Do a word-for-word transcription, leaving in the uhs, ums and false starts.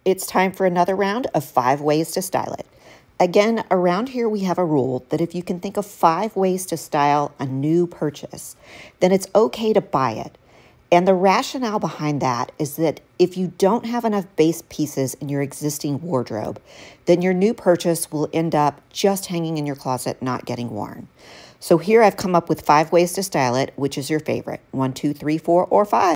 It's time for another round of five ways to style it. Again, around here we have a rule that if you can think of five ways to style a new purchase, then it's okay to buy it. And the rationale behind that is that if you don't have enough base pieces in your existing wardrobe, then your new purchase will end up just hanging in your closet, not getting worn. So here I've come up with five ways to style it. Which is your favorite? One, two, three, four, or five?